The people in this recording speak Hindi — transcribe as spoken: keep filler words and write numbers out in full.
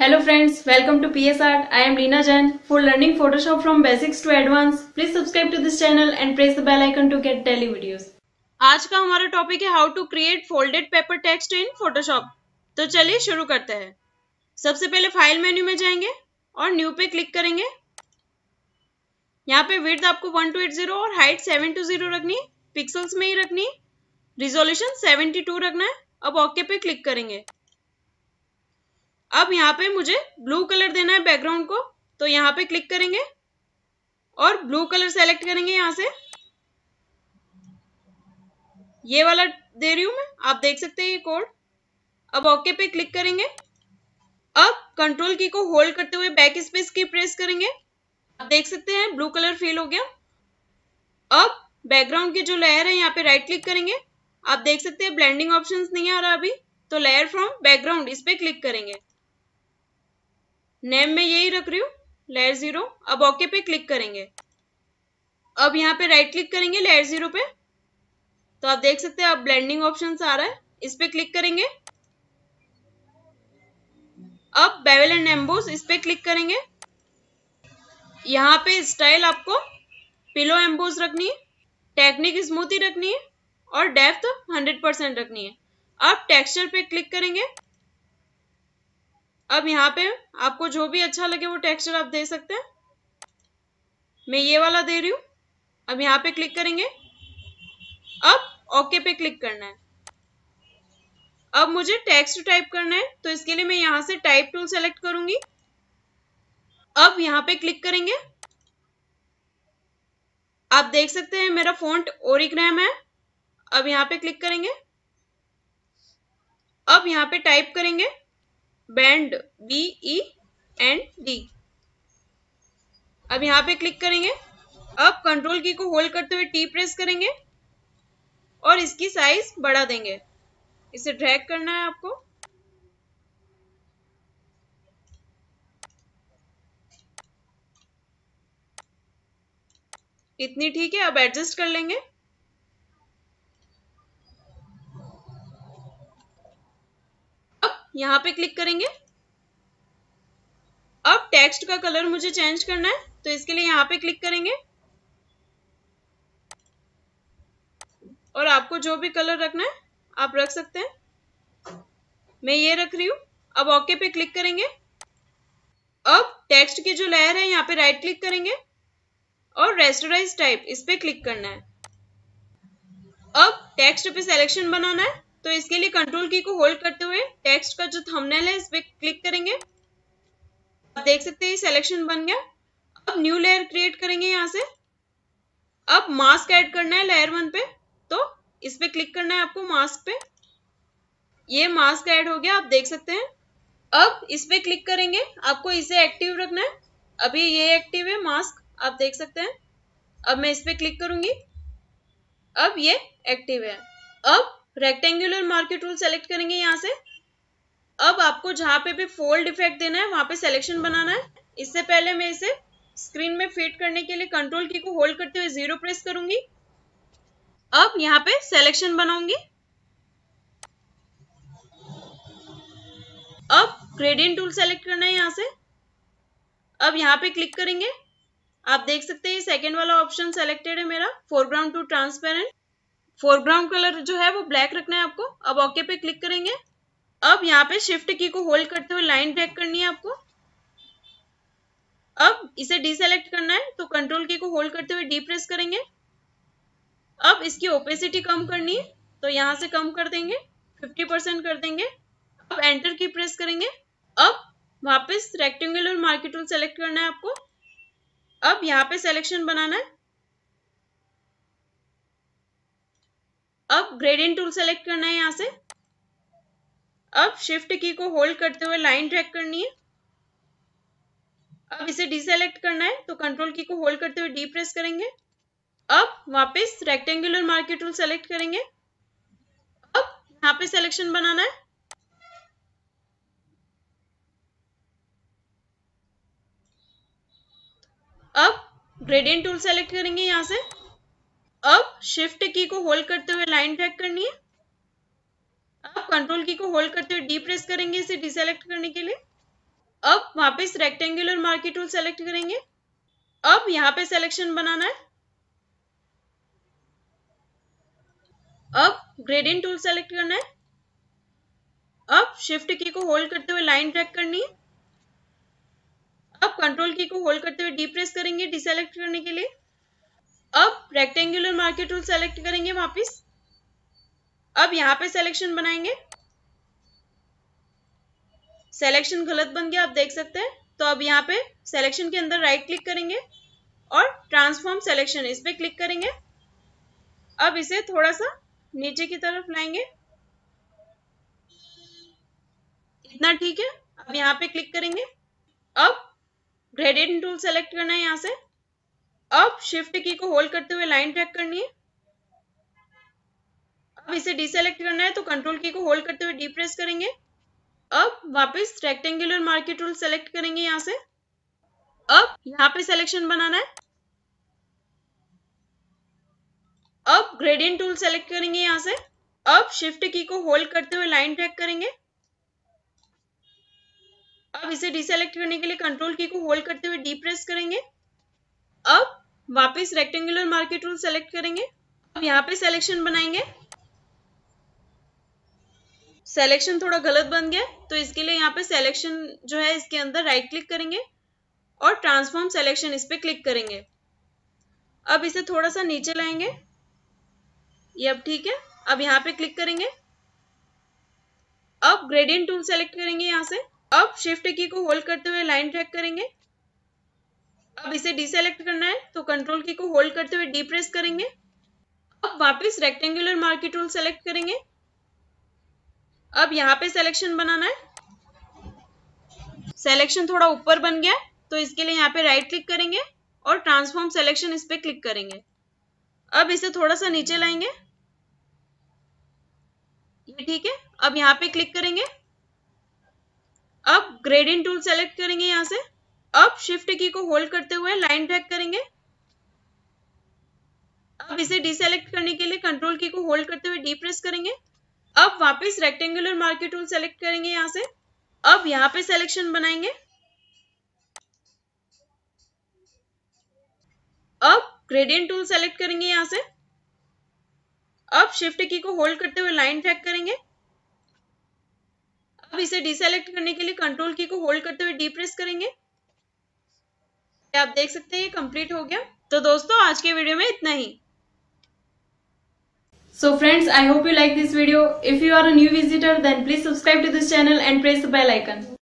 Hello friends, welcome to PsArt. I am Leena Jain. For learning Photoshop from basics to advanced, please subscribe to this channel and press the bell icon to get daily videos. आज का हमारा टॉपिक है how to create folded paper text in Photoshop. तो चलिए शुरू करते हैं। सबसे पहले फाइल मेन्यू में जाएंगे और न्यू पे क्लिक करेंगे। यहाँ पे विड्थ आपको वन टू एट जीरो और हाइट सेवन टू जीरो रखनी है, पिक्सल्स में ही रखनी है, रिजोल्यूशन सेवेंटी टू रखना है। अब ओके पे क्लिक करेंगे। अब यहाँ पे मुझे ब्लू कलर देना है बैकग्राउंड को, तो यहाँ पे क्लिक करेंगे और ब्लू कलर सेलेक्ट करेंगे। यहाँ से ये वाला दे रही हूं मैं, आप देख सकते हैं ये कोड। अब ओके पे क्लिक करेंगे। अब कंट्रोल की को होल्ड करते हुए बैक स्पेस की प्रेस करेंगे। आप देख सकते हैं ब्लू कलर फिल हो गया। अब बैकग्राउंड की जो लेयर है यहाँ पे राइट क्लिक करेंगे। आप देख सकते हैं ब्लेंडिंग ऑप्शंस नहीं आ रहा अभी, तो लेयर फ्रॉम बैकग्राउंड इस पे क्लिक करेंगे। नेम में यही रख रही हूँ, लेयर जीरो। अब ओके पे क्लिक करेंगे। अब यहाँ पे राइट क्लिक करेंगे लेयर जीरो पे, तो आप देख सकते हैं अब ब्लेंडिंग ऑप्शंस आ रहा है, इस पे क्लिक करेंगे। अब बेवल एंड एम्बोस इस पे क्लिक करेंगे। यहाँ पे स्टाइल आपको पिलो एम्बोस रखनी है, टेक्निक स्मूथी रखनी है और डेप्थ हंड्रेड परसेंट रखनी है। अब टेक्सचर पे क्लिक करेंगे। अब यहाँ पे आपको जो भी अच्छा लगे वो टेक्सचर आप दे सकते हैं। मैं ये वाला दे रही हूँ। अब यहाँ पे क्लिक करेंगे। अब ओके पे क्लिक करना है। अब मुझे टेक्स्ट टाइप करना है, तो इसके लिए मैं यहाँ से टाइप टूल सेलेक्ट करूंगी। अब यहाँ पे क्लिक करेंगे। आप देख सकते हैं मेरा फॉन्ट ओरिग्राम है। अब यहाँ पे क्लिक करेंगे। अब यहाँ पे टाइप करेंगे bend, B E N D. अब यहाँ पे क्लिक करेंगे। अब कंट्रोल की को होल्ड करते हुए टी प्रेस करेंगे और इसकी साइज बढ़ा देंगे। इसे ड्रैग करना है आपको। इतनी ठीक है। अब एडजस्ट कर लेंगे। अब यहाँ पे क्लिक करेंगे। अब टेक्स्ट का कलर मुझे चेंज करना है, तो इसके लिए यहाँ पे क्लिक करेंगे और आपको जो भी कलर रखना है आप रख सकते हैं। मैं ये रख रही हूं। अब ओके पे क्लिक करेंगे। अब टेक्स्ट की जो लेयर है यहाँ पे राइट क्लिक करेंगे और रेस्टराइज टाइप इस पे क्लिक करना है। अब टेक्स्ट पे सिलेक्शन बनाना है, तो इसके लिए कंट्रोल की को होल्ड करते हुए टेक्स्ट का जो थंबनेल है इस पे क्लिक करेंगे। आप देख सकते हैं सिलेक्शन बन गया। अब न्यू लेयर क्रिएट करेंगे यहाँ से। अब मास्क ऐड करना है लेयर वन पे, तो इस पे क्लिक करना है आपको मास्क पे। ये मास्क ऐड हो गया, आप देख सकते हैं। अब इस पे क्लिक करेंगे। आपको इसे एक्टिव रखना है। अभी ये एक्टिव है मास्क, आप देख सकते हैं। अब मैं इस पे क्लिक करूंगी। अब ये एक्टिव है। अब रेक्टेंगुलर मार्कर टूल सेलेक्ट करेंगे यहाँ से। अब आपको जहां पे भी फोल्ड इफेक्ट देना है वहां पे सिलेक्शन बनाना है। इससे पहले मैं इसे स्क्रीन में फिट करने के लिए कंट्रोल की को होल्ड करते हुए जीरो प्रेस करूंगी। अब यहाँ पे सिलेक्शन बनाऊंगी। अब ग्रेडियंट टूल सेलेक्ट करना है यहाँ से। अब यहाँ पे क्लिक करेंगे। आप देख सकते हैं सेकेंड वाला ऑप्शन सेलेक्टेड है मेरा, foreground to transparent. Foreground colour जो है वो ब्लैक रखना है आपको। अब ओके पे क्लिक करेंगे। अब यहाँ पे शिफ्ट की को होल्ड करते हुए लाइन ड्रैग करनी है आपको। अब इसे डीसेलेक्ट करना है, तो कंट्रोल की को होल्ड करते हुए डी प्रेस करेंगे। अब इसकी ओपेसिटी कम करनी है, तो यहाँ से कम कर देंगे, फिफ्टी परसेंट कर देंगे। अब एंटर की प्रेस करेंगे। अब वापस रेक्टेंगुलर मार्कर टूल सेलेक्ट करना है आपको। अब यहाँ पे सिलेक्शन बनाना है। अब ग्रेडियंट टूल सेलेक्ट करना है यहाँ से। अब शिफ्ट की को होल्ड करते हुए लाइन ड्रैग करनी है। अब इसे डीसेलेक्ट करना है, तो कंट्रोल की को होल्ड करते हुए डी प्रेस करेंगे। अब वापस रेक्टेंगुलर मार्कर टूल सेलेक्ट करेंगे। अब यहाँ पे सिलेक्शन बनाना है। अब ग्रेडियंट टूल सेलेक्ट करेंगे यहाँ से। अब शिफ्ट की को होल्ड करते हुए लाइन ड्रैग करनी है। अब कंट्रोल की को होल्ड करते हुए डी प्रेस करेंगे इसे डीसेलेक्ट करने के लिए। अब वापस रेक्टेंगुलर मार्की टूल सेलेक्ट करेंगे। अब यहाँ पे सिलेक्शन बनाना है। अब ग्रेडियंट टूल सेलेक्ट करना है। अब शिफ्ट की को होल्ड करते हुए लाइन ड्रैग करनी है। अब कंट्रोल की को होल्ड करते हुए डी प्रेस करेंगे डिसेलेक्ट करने के लिए। अब रेक्टेंगुलर मार्की टूल सेलेक्ट करेंगे वापस। अब यहाँ पे सिलेक्शन बनाएंगे। सिलेक्शन गलत बन गया, आप देख सकते हैं। तो अब यहाँ पे सिलेक्शन के अंदर राइट क्लिक करेंगे और ट्रांसफॉर्म सिलेक्शन इस पे क्लिक करेंगे। अब इसे थोड़ा सा नीचे की तरफ लाएंगे, इतना ठीक है। अब यहाँ पे क्लिक करेंगे। अब ग्रेडियंट टूल सेलेक्ट करना है यहाँ से। अब शिफ्ट की को होल्ड करते हुए लाइन ड्रैग करनी है। अब इसे डिसेलेक्ट करना है तो कंट्रोल की को होल्ड करते हुए डी प्रेस करेंगे। अब वापस रेक्टेंगुलर मार्की टूल सेलेक्ट करेंगे यहाँ से। अब यहाँ पे सिलेक्शन बनाना है। अब ग्रेडियंट टूल सेलेक्ट करेंगे यहाँ से। अब शिफ्ट की को होल्ड करते हुए लाइन ड्रैग करेंगे। अब इसे डिसेलेक्ट करने के लिए कंट्रोल की को होल्ड करते हुए डी प्रेस करेंगे। अब वापस रेक्टेंगुलर मार्की टूल सेलेक्ट करेंगे। अब यहाँ पे सिलेक्शन बनाएंगे। सिलेक्शन थोड़ा गलत बन गया, तो इसके लिए यहाँ पे सिलेक्शन जो है इसके अंदर राइट क्लिक करेंगे और ट्रांसफॉर्म सिलेक्शन इस पे क्लिक करेंगे। अब इसे थोड़ा सा नीचे लाएंगे, ये अब ठीक है। अब यहाँ पे क्लिक करेंगे। अब ग्रेडियंट टूल सेलेक्ट करेंगे यहाँ से। अब शिफ्ट की को होल्ड करते हुए लाइन ड्रैग करेंगे। अब इसे डिसेलेक्ट करना है तो कंट्रोल की को होल्ड करते हुए डी प्रेस करेंगे। अब वापस रेक्टेंगुलर मार्की टूल सेलेक्ट करेंगे। अब यहाँ पे सिलेक्शन बनाना है। सिलेक्शन थोड़ा ऊपर बन गया, तो इसके लिए यहाँ पे राइट क्लिक करेंगे और ट्रांसफॉर्म सिलेक्शन इस पे क्लिक करेंगे। अब इसे थोड़ा सा नीचे लाएंगे, ये ठीक है। अब यहाँ पे क्लिक करेंगे। अब ग्रेडियंट टूल सेलेक्ट करेंगे यहाँ से। अब शिफ्ट की को होल्ड करते हुए लाइन ड्रैग करेंगे। अब इसे डिसेलेक्ट करने के लिए कंट्रोल की को होल्ड करते हुए डी प्रेस करेंगे। अब वापस रेक्टेंगुलर मार्की टूल सेलेक्ट करेंगे यहाँ से। अब यहाँ पे सिलेक्शन बनाएंगे। अब ग्रेडियंट टूल सेलेक्ट करेंगे यहाँ से। अब शिफ्ट की को होल्ड करते हुए लाइन ड्रैग करेंगे। अब इसे डिसेलेक्ट करने के लिए कंट्रोल की को होल्ड करते हुए डी प्रेस करेंगे। आप देख सकते हैं ये कंप्लीट हो गया। तो दोस्तों आज के वीडियो में इतना ही। So friends, I hope you like this video. If you are a new visitor, then please subscribe to this channel and press the bell icon.